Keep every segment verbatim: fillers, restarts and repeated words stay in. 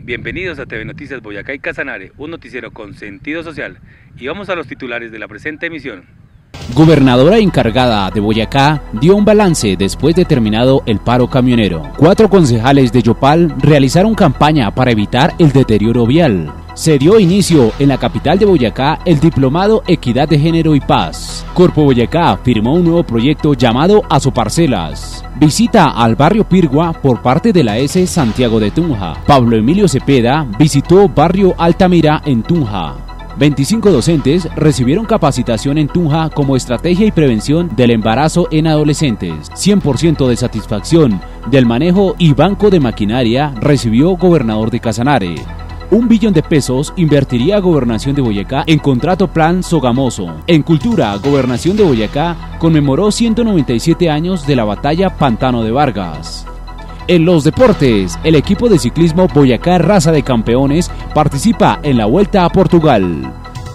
Bienvenidos a T V Noticias Boyacá y Casanare, un noticiero con sentido social. Y vamos a los titulares de la presente emisión. Gobernadora encargada de Boyacá dio un balance después de terminado el paro camionero. Cuatro concejales de Yopal realizaron campaña para evitar el deterioro vial. Se dio inicio en la capital de Boyacá el diplomado Equidad de Género y Paz. Corpo Boyacá firmó un nuevo proyecto llamado Asoparcelas. Visita al barrio Pirgua por parte de la S Santiago de Tunja. Pablo Emilio Cepeda visitó barrio Altamira en Tunja. veinticinco docentes recibieron capacitación en Tunja como estrategia y prevención del embarazo en adolescentes. cien por ciento de satisfacción del manejo y banco de maquinaria recibió gobernador de Casanare. Un billón de pesos invertiría Gobernación de Boyacá en contrato plan Sogamoso. En cultura, Gobernación de Boyacá conmemoró ciento noventa y siete años de la batalla Pantano de Vargas. En los deportes, el equipo de ciclismo Boyacá Raza de Campeones participa en la Vuelta a Portugal.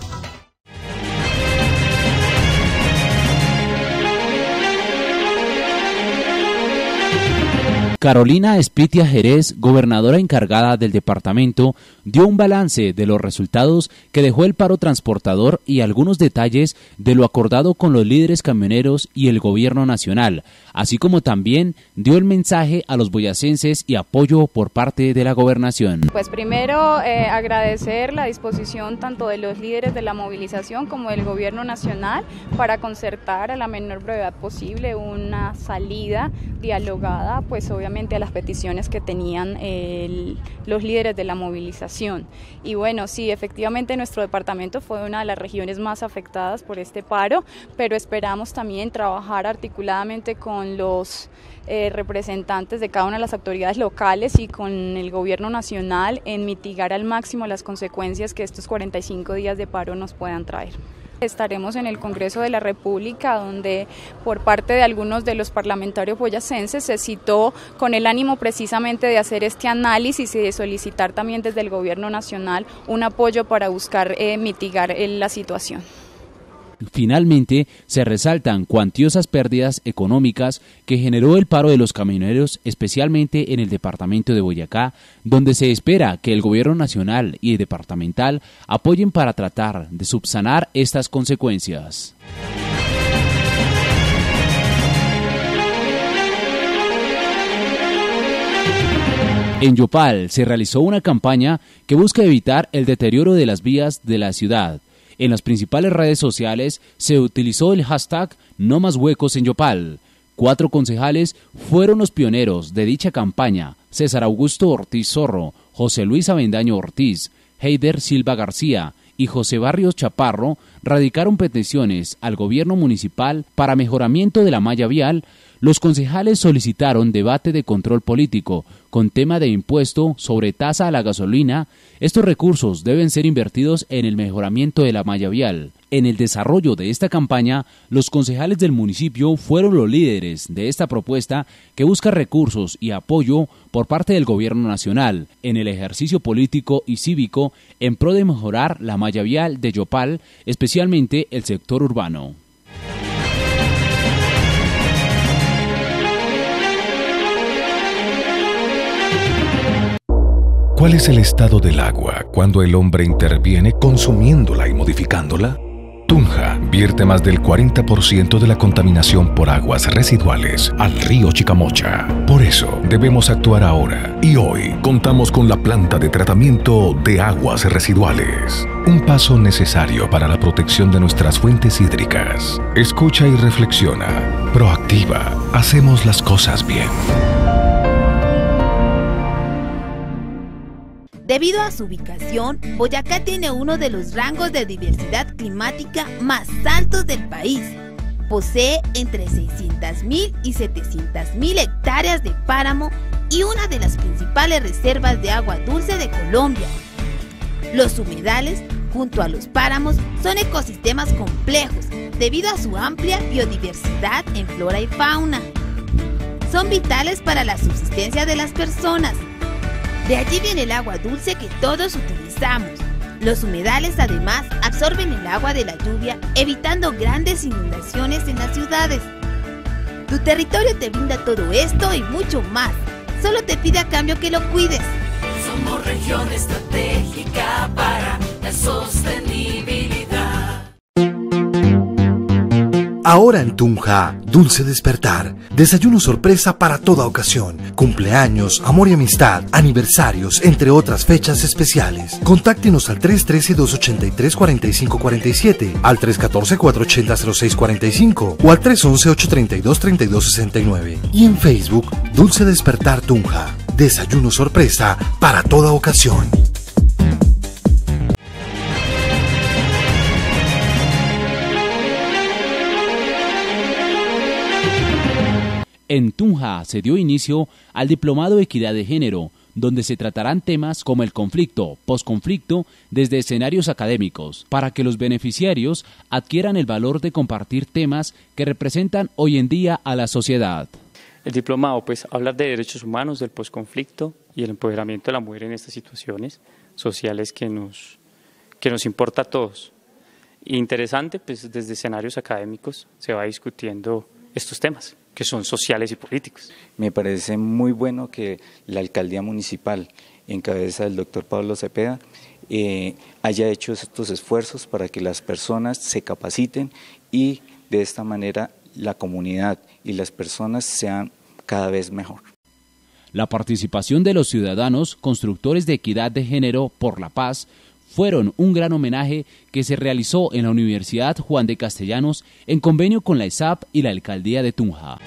Carolina Espitia Jerez, gobernadora encargada del departamento, dio un balance de los resultados que dejó el paro transportador y algunos detalles de lo acordado con los líderes camioneros y el gobierno nacional, así como también dio el mensaje a los boyacenses y apoyo por parte de la gobernación. Pues primero eh, agradecer la disposición tanto de los líderes de la movilización como del gobierno nacional para concertar a la menor brevedad posible una salida dialogada, pues obviamente a las peticiones que tenían el, los líderes de la movilización. Y bueno, sí, efectivamente nuestro departamento fue una de las regiones más afectadas por este paro, pero esperamos también trabajar articuladamente con los eh, representantes de cada una de las autoridades locales y con el gobierno nacional en mitigar al máximo las consecuencias que estos cuarenta y cinco días de paro nos puedan traer. Estaremos en el Congreso de la República, donde por parte de algunos de los parlamentarios boyacenses se citó con el ánimo precisamente de hacer este análisis y de solicitar también desde el gobierno nacional un apoyo para buscar eh, mitigar eh, la situación. Finalmente, se resaltan cuantiosas pérdidas económicas que generó el paro de los camioneros, especialmente en el departamento de Boyacá, donde se espera que el gobierno nacional y departamental apoyen para tratar de subsanar estas consecuencias. En Yopal se realizó una campaña que busca evitar el deterioro de las vías de la ciudad. En las principales redes sociales se utilizó el hashtag No Más Huecos en Yopal. Cuatro concejales fueron los pioneros de dicha campaña: César Augusto Ortiz Zorro, José Luis Avendaño Ortiz, Heider Silva García y José Barrios Chaparro radicaron peticiones al gobierno municipal para mejoramiento de la malla vial. Los concejales solicitaron debate de control político con tema de impuesto sobre tasa a la gasolina. Estos recursos deben ser invertidos en el mejoramiento de la malla vial. En el desarrollo de esta campaña, los concejales del municipio fueron los líderes de esta propuesta que busca recursos y apoyo por parte del gobierno nacional en el ejercicio político y cívico en pro de mejorar la malla vial de Yopal, especialmente el sector urbano. ¿Cuál es el estado del agua cuando el hombre interviene consumiéndola y modificándola? Tunja vierte más del cuarenta por ciento de la contaminación por aguas residuales al río Chicamocha. Por eso debemos actuar ahora y hoy contamos con la planta de tratamiento de aguas residuales. Un paso necesario para la protección de nuestras fuentes hídricas. Escucha y reflexiona. Proactiva. Hacemos las cosas bien. Debido a su ubicación, Boyacá tiene uno de los rangos de diversidad climática más altos del país. Posee entre seiscientas mil y setecientas mil hectáreas de páramo y una de las principales reservas de agua dulce de Colombia. Los humedales, junto a los páramos, son ecosistemas complejos debido a su amplia biodiversidad en flora y fauna. Son vitales para la subsistencia de las personas. De allí viene el agua dulce que todos utilizamos. Los humedales además absorben el agua de la lluvia, evitando grandes inundaciones en las ciudades. Tu territorio te brinda todo esto y mucho más. Solo te pide a cambio que lo cuides. Somos región estratégica para la sostenibilidad. Ahora en Tunja, Dulce Despertar, desayuno sorpresa para toda ocasión, cumpleaños, amor y amistad, aniversarios, entre otras fechas especiales. Contáctenos al tres uno tres, dos ocho tres, cuatro cinco cuatro siete, al tres uno cuatro, cuatro ocho cero, cero seis cuatro cinco o al tres once, ocho treinta y dos, treinta y dos sesenta y nueve. Y en Facebook, Dulce Despertar Tunja, desayuno sorpresa para toda ocasión. En Tunja se dio inicio al Diplomado de Equidad de Género, donde se tratarán temas como el conflicto, posconflicto, desde escenarios académicos, para que los beneficiarios adquieran el valor de compartir temas que representan hoy en día a la sociedad. El diplomado, pues, habla de derechos humanos, del posconflicto y el empoderamiento de la mujer en estas situaciones sociales que nos, que nos importa a todos. Interesante, pues, desde escenarios académicos se va discutiendo estos temas, que son sociales y políticos. Me parece muy bueno que la alcaldía municipal, en cabeza del doctor Pablo Cepeda, eh, haya hecho estos esfuerzos para que las personas se capaciten y de esta manera la comunidad y las personas sean cada vez mejor. La participación de los ciudadanos constructores de equidad de género por la paz fueron un gran homenaje que se realizó en la Universidad Juan de Castellanos en convenio con la E S A P y la Alcaldía de Tunja.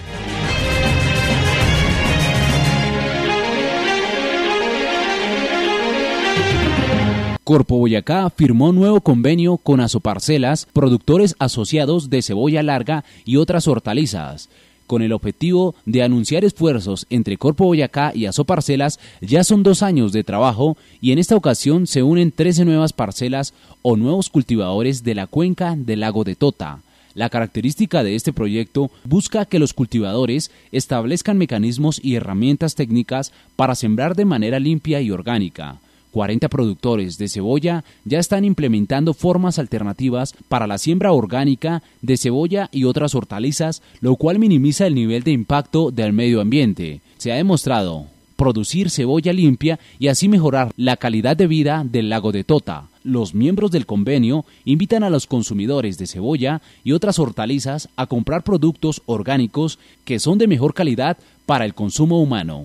Corpo Boyacá firmó nuevo convenio con Asoparcelas, productores asociados de cebolla larga y otras hortalizas. Con el objetivo de anunciar esfuerzos entre Corpo Boyacá y Asoparcelas, ya son dos años de trabajo y en esta ocasión se unen trece nuevas parcelas o nuevos cultivadores de la cuenca del lago de Tota. La característica de este proyecto busca que los cultivadores establezcan mecanismos y herramientas técnicas para sembrar de manera limpia y orgánica. cuarenta productores de cebolla ya están implementando formas alternativas para la siembra orgánica de cebolla y otras hortalizas, lo cual minimiza el nivel de impacto del medio ambiente. Se ha demostrado producir cebolla limpia y así mejorar la calidad de vida del lago de Tota. Los miembros del convenio invitan a los consumidores de cebolla y otras hortalizas a comprar productos orgánicos que son de mejor calidad para el consumo humano.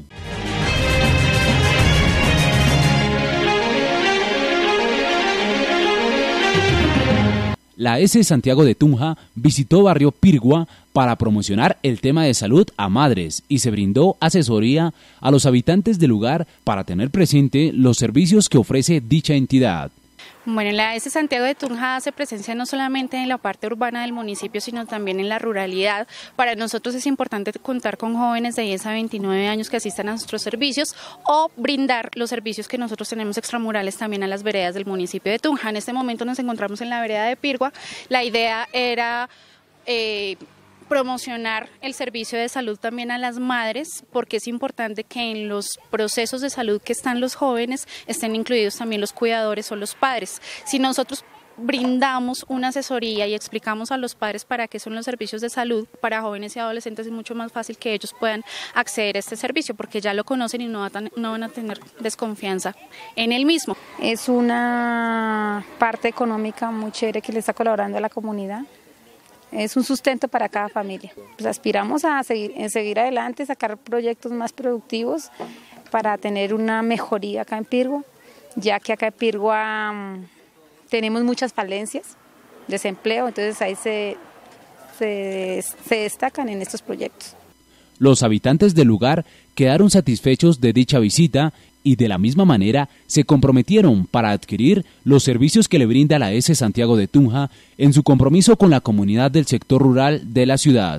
La S Santiago de Tunja visitó barrio Pirgua para promocionar el tema de salud a madres y se brindó asesoría a los habitantes del lugar para tener presente los servicios que ofrece dicha entidad. Bueno, la A S Santiago de Tunja hace presencia no solamente en la parte urbana del municipio, sino también en la ruralidad. Para nosotros es importante contar con jóvenes de diez a veintinueve años que asistan a nuestros servicios o brindar los servicios que nosotros tenemos extramurales también a las veredas del municipio de Tunja. En este momento nos encontramos en la vereda de Pirgua. La idea era Eh, promocionar el servicio de salud también a las madres, porque es importante que en los procesos de salud que están los jóvenes estén incluidos también los cuidadores o los padres. Si nosotros brindamos una asesoría y explicamos a los padres para qué son los servicios de salud para jóvenes y adolescentes, es mucho más fácil que ellos puedan acceder a este servicio porque ya lo conocen y no, va tan, no van a tener desconfianza en el mismo. Es una parte económica muy chévere que le está colaborando a la comunidad. Es un sustento para cada familia. Pues aspiramos a seguir, a seguir adelante, sacar proyectos más productivos para tener una mejoría acá en Pirgua, ya que acá en Pirgua um, tenemos muchas falencias, desempleo, entonces ahí se, se, se destacan en estos proyectos. Los habitantes del lugar quedaron satisfechos de dicha visita y de la misma manera se comprometieron para adquirir los servicios que le brinda la S Santiago de Tunja en su compromiso con la comunidad del sector rural de la ciudad.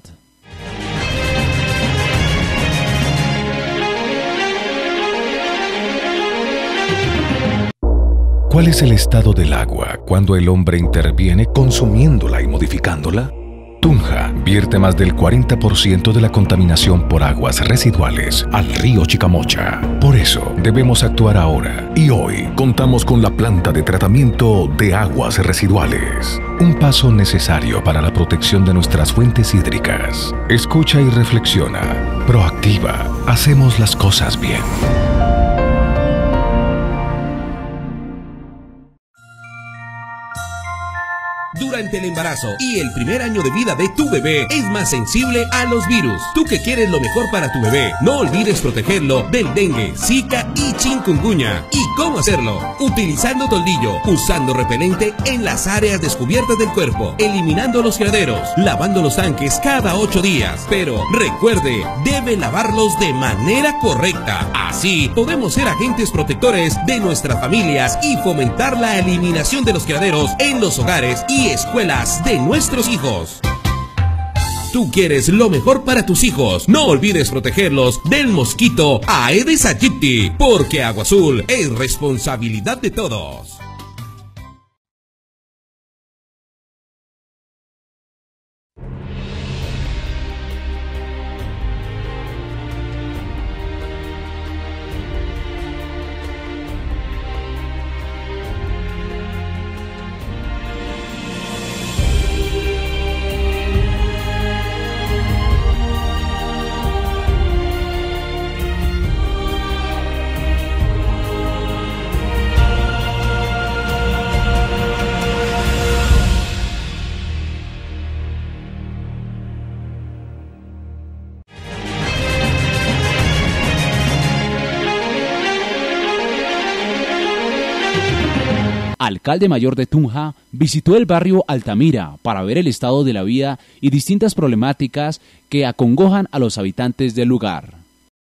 ¿Cuál es el estado del agua cuando el hombre interviene consumiéndola y modificándola? Tunja vierte más del cuarenta por ciento de la contaminación por aguas residuales al río Chicamocha. Por eso debemos actuar ahora y hoy contamos con la planta de tratamiento de aguas residuales. Un paso necesario para la protección de nuestras fuentes hídricas. Escucha y reflexiona. Proactiva. Hacemos las cosas bien. durante el embarazo y el primer año de vida de tu bebé es más sensible a los virus. Tú que quieres lo mejor para tu bebé, no olvides protegerlo del dengue, zika y chikungunya. ¿Y cómo hacerlo? Utilizando toldillo, usando repelente en las áreas descubiertas del cuerpo, eliminando los criaderos, lavando los tanques cada ocho días. Pero recuerde, debe lavarlos de manera correcta. Así podemos ser agentes protectores de nuestras familias y fomentar la eliminación de los criaderos en los hogares y escuelas de nuestros hijos. Tú quieres lo mejor para tus hijos. No olvides protegerlos del mosquito Aedes aegypti, porque Agua Azul es responsabilidad de todos. Alcalde mayor de Tunja visitó el barrio Altamira para ver el estado de la vida y distintas problemáticas que acongojan a los habitantes del lugar.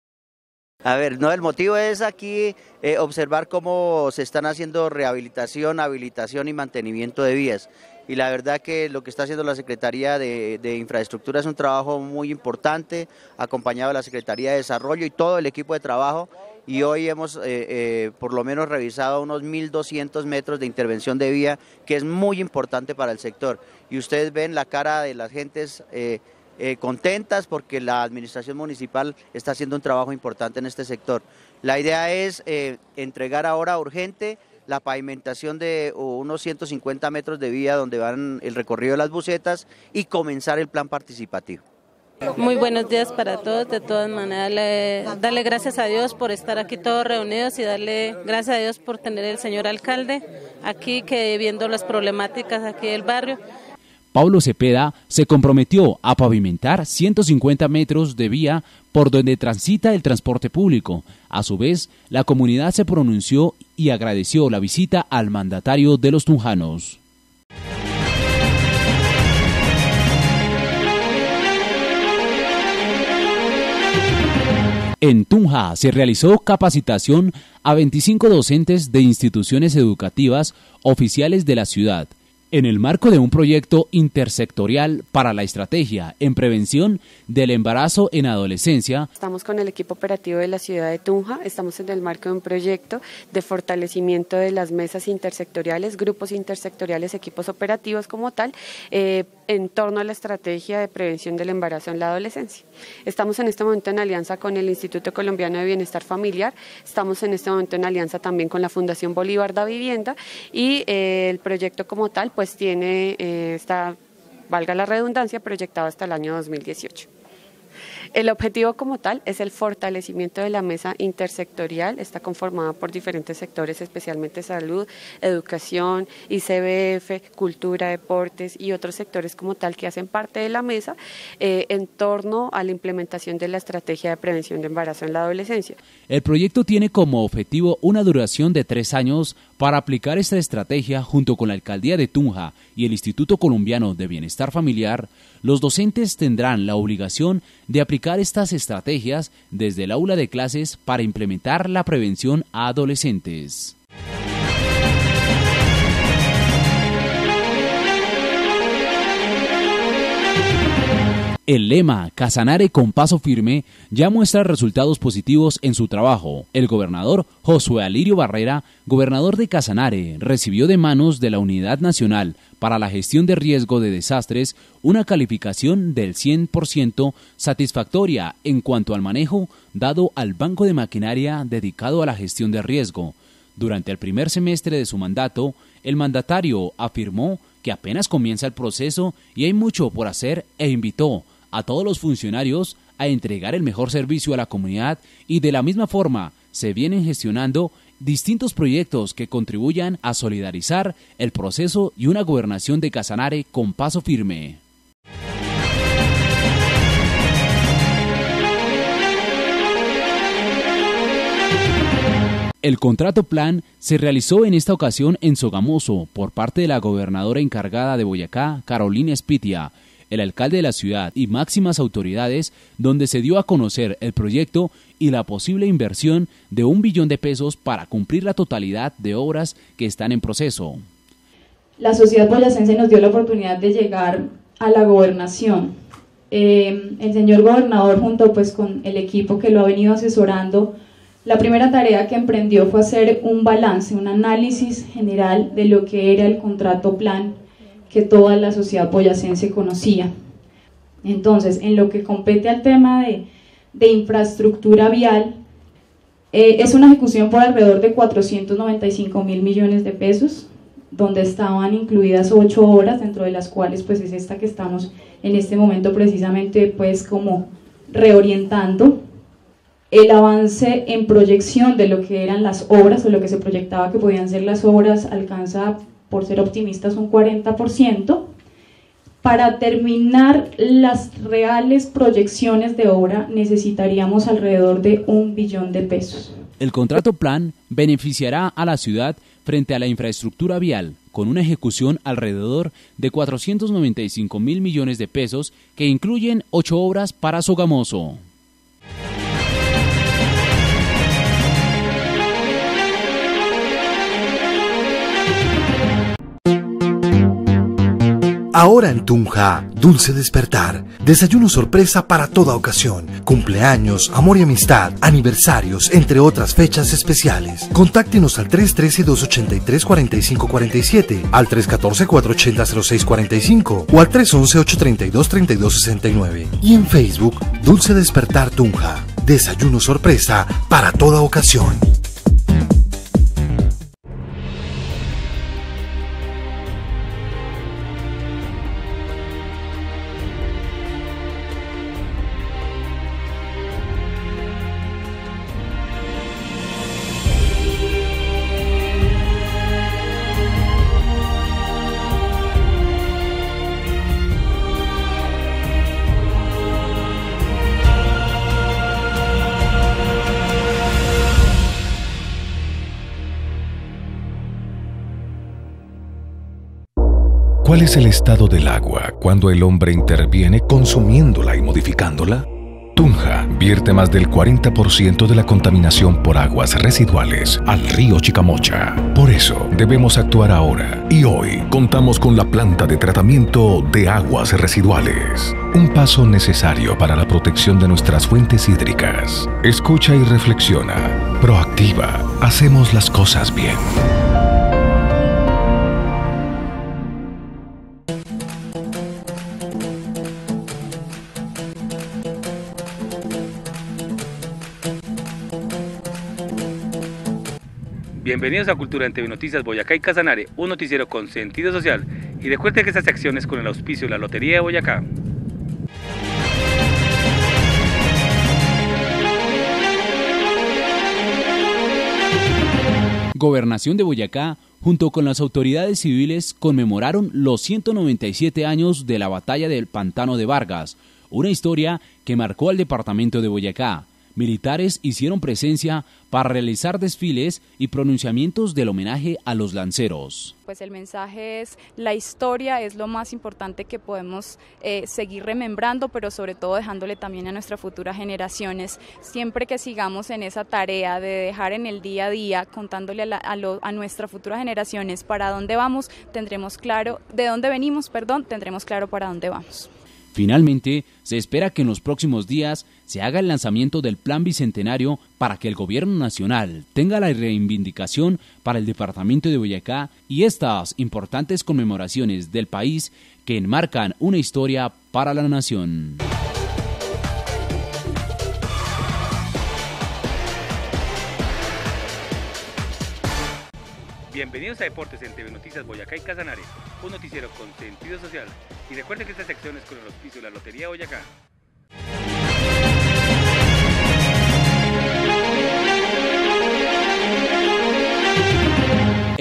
A ver, no, el motivo es aquí eh, observar cómo se están haciendo rehabilitación, habilitación y mantenimiento de vías. Y la verdad que lo que está haciendo la Secretaría de, de Infraestructura es un trabajo muy importante, acompañado de la Secretaría de Desarrollo y todo el equipo de trabajo. Y hoy hemos eh, eh, por lo menos revisado unos mil doscientos metros de intervención de vía, que es muy importante para el sector. Y ustedes ven la cara de las gentes eh, eh, contentas porque la administración municipal está haciendo un trabajo importante en este sector. La idea es eh, entregar ahora urgente la pavimentación de unos ciento cincuenta metros de vía donde van el recorrido de las busetas y comenzar el plan participativo. Muy buenos días para todos, de todas maneras le, darle gracias a Dios por estar aquí todos reunidos y darle gracias a Dios por tener el señor alcalde aquí que viendo las problemáticas aquí del barrio. Pablo Cepeda se comprometió a pavimentar ciento cincuenta metros de vía por donde transita el transporte público. A su vez, la comunidad se pronunció y agradeció la visita al mandatario de los tunjanos. En Tunja se realizó capacitación a veinticinco docentes de instituciones educativas oficiales de la ciudad, en el marco de un proyecto intersectorial para la estrategia en prevención del embarazo en adolescencia. Estamos con el equipo operativo de la ciudad de Tunja, estamos en el marco de un proyecto de fortalecimiento de las mesas intersectoriales, grupos intersectoriales, equipos operativos como tal, eh, en torno a la estrategia de prevención del embarazo en la adolescencia. Estamos en este momento en alianza con el Instituto Colombiano de Bienestar Familiar, estamos en este momento en alianza también con la Fundación Bolívar da Vivienda y eh, el proyecto como tal pues tiene, eh, está, valga la redundancia, proyectado hasta el año dos mil dieciocho. El objetivo como tal es el fortalecimiento de la mesa intersectorial, está conformada por diferentes sectores, especialmente salud, educación, I C B F, cultura, deportes y otros sectores como tal que hacen parte de la mesa eh, en torno a la implementación de la estrategia de prevención de embarazo en la adolescencia. El proyecto tiene como objetivo una duración de tres años para aplicar esta estrategia junto con la Alcaldía de Tunja y el Instituto Colombiano de Bienestar Familiar. Los docentes tendrán la obligación de aplicar estas estrategias desde el aula de clases para implementar la prevención a adolescentes. El lema Casanare con paso firme ya muestra resultados positivos en su trabajo. El gobernador Josué Alirio Barrera, gobernador de Casanare, recibió de manos de la Unidad Nacional para la Gestión de Riesgo de Desastres una calificación del cien por ciento satisfactoria en cuanto al manejo dado al Banco de Maquinaria dedicado a la gestión de riesgo. Durante el primer semestre de su mandato, el mandatario afirmó que apenas comienza el proceso y hay mucho por hacer e invitó a todos los funcionarios a entregar el mejor servicio a la comunidad y de la misma forma se vienen gestionando distintos proyectos que contribuyan a solidarizar el proceso y una gobernación de Casanare con paso firme. El contrato plan se realizó en esta ocasión en Sogamoso por parte de la gobernadora encargada de Boyacá, Carolina Espitia, el alcalde de la ciudad y máximas autoridades, donde se dio a conocer el proyecto y la posible inversión de un billón de pesos para cumplir la totalidad de obras que están en proceso. La sociedad boyacense nos dio la oportunidad de llegar a la gobernación. Eh, el señor gobernador, junto pues con el equipo que lo ha venido asesorando, la primera tarea que emprendió fue hacer un balance, un análisis general de lo que era el contrato plan que toda la sociedad boyacense conocía. Entonces, en lo que compete al tema de, de infraestructura vial, eh, es una ejecución por alrededor de cuatrocientos noventa y cinco mil millones de pesos, donde estaban incluidas ocho obras, dentro de las cuales pues es esta que estamos en este momento precisamente pues como reorientando. El avance en proyección de lo que eran las obras o lo que se proyectaba que podían ser las obras alcanza, por ser optimistas, un cuarenta por ciento. Para terminar las reales proyecciones de obra necesitaríamos alrededor de un billón de pesos. El contrato plan beneficiará a la ciudad frente a la infraestructura vial con una ejecución alrededor de cuatrocientos noventa y cinco mil millones de pesos que incluyen ocho obras para Sogamoso. Ahora en Tunja, Dulce Despertar, desayuno sorpresa para toda ocasión, cumpleaños, amor y amistad, aniversarios, entre otras fechas especiales. Contáctenos al tres uno tres, dos ocho tres, cuatro cinco cuatro siete, al tres uno cuatro, cuatro ocho cero, cero seis cuatro cinco o al tres uno uno, ocho tres dos, tres dos seis nueve. Y en Facebook, Dulce Despertar Tunja, desayuno sorpresa para toda ocasión. ¿Cuál es el estado del agua cuando el hombre interviene consumiéndola y modificándola? Tunja vierte más del cuarenta por ciento de la contaminación por aguas residuales al río Chicamocha. Por eso debemos actuar ahora y hoy contamos con la planta de tratamiento de aguas residuales. Un paso necesario para la protección de nuestras fuentes hídricas. Escucha y reflexiona. Proactiva. Hacemos las cosas bien. Bienvenidos a Cultura en T V Noticias Boyacá y Casanare, un noticiero con sentido social. Y recuerde que estas acciones con el auspicio de la Lotería de Boyacá. Gobernación de Boyacá, junto con las autoridades civiles, conmemoraron los ciento noventa y siete años de la Batalla del Pantano de Vargas, una historia que marcó al departamento de Boyacá. Militares hicieron presencia para realizar desfiles y pronunciamientos del homenaje a los lanceros. Pues el mensaje es, la historia es lo más importante que podemos eh, seguir remembrando, pero sobre todo dejándole también a nuestras futuras generaciones. Siempre que sigamos en esa tarea de dejar en el día a día, contándole a, la, a, lo, a nuestras futuras generaciones para dónde vamos, tendremos claro, de dónde venimos, perdón, tendremos claro para dónde vamos. Finalmente, se espera que en los próximos días se haga el lanzamiento del Plan Bicentenario para que el Gobierno Nacional tenga la reivindicación para el departamento de Boyacá y estas importantes conmemoraciones del país que enmarcan una historia para la nación. Bienvenidos a Deportes en T V Noticias Boyacá y Casanare, un noticiero con sentido social. Y recuerden que esta sección es con el auspicio de la Lotería de Boyacá.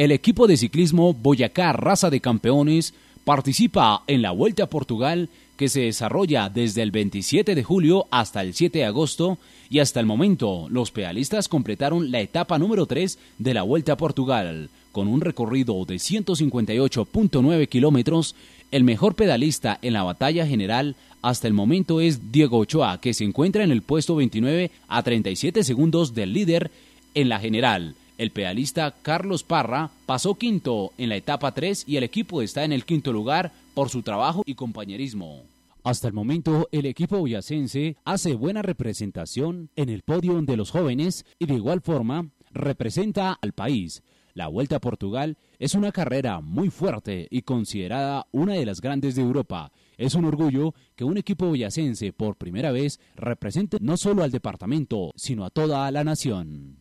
el equipo de ciclismo Boyacá Raza de Campeones participa en la Vuelta a Portugal, que se desarrolla desde el veintisiete de julio hasta el siete de agosto, y hasta el momento los pedalistas completaron la etapa número tres de la Vuelta a Portugal, con un recorrido de ciento cincuenta y ocho punto nueve kilómetros. El mejor pedalista en la batalla general hasta el momento es Diego Ochoa, que se encuentra en el puesto veintinueve a treinta y siete segundos del líder en la general. El pedalista Carlos Parra pasó quinto en la etapa tres y el equipo está en el quinto lugar por su trabajo y compañerismo. Hasta el momento, el equipo boyacense hace buena representación en el podio de los jóvenes y de igual forma representa al país. La Vuelta a Portugal es una carrera muy fuerte y considerada una de las grandes de Europa. Es un orgullo que un equipo boyacense por primera vez represente no solo al departamento, sino a toda la nación.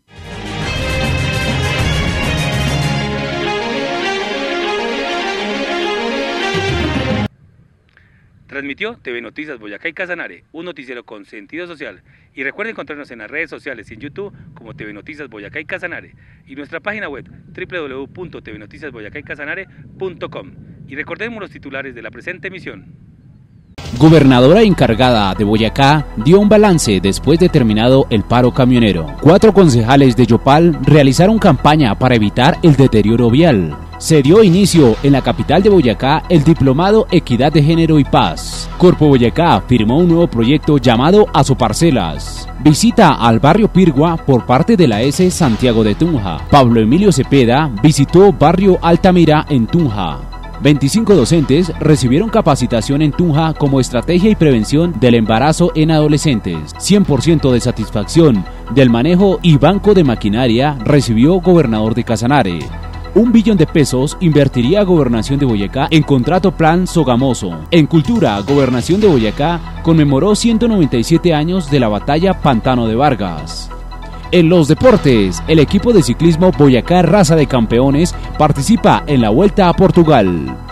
Transmitió T V Noticias Boyacá y Casanare, un noticiero con sentido social. Y recuerden encontrarnos en las redes sociales y en YouTube como T V Noticias Boyacá y Casanare y nuestra página web doble u doble u doble u punto t v noticias boyacá y casanare punto com. Y recordemos los titulares de la presente emisión. Gobernadora encargada de Boyacá dio un balance después de terminado el paro camionero. Cuatro concejales de Yopal realizaron campaña para evitar el deterioro vial. Se dio inicio en la capital de Boyacá el diplomado Equidad de Género y Paz. Corpo Boyacá firmó un nuevo proyecto llamado Asoparcelas. Visita al barrio Pirgua por parte de la S Santiago de Tunja. Pablo Emilio Cepeda visitó barrio Altamira en Tunja. veinticinco docentes recibieron capacitación en Tunja como estrategia y prevención del embarazo en adolescentes. cien por ciento de satisfacción del manejo y banco de maquinaria recibió gobernador de Casanare. Un billón de pesos invertiría Gobernación de Boyacá en contrato plan Sogamoso. En cultura, Gobernación de Boyacá conmemoró ciento noventa y siete años de la batalla Pantano de Vargas. En los deportes, el equipo de ciclismo Boyacá Raza de Campeones participa en la Vuelta a Portugal.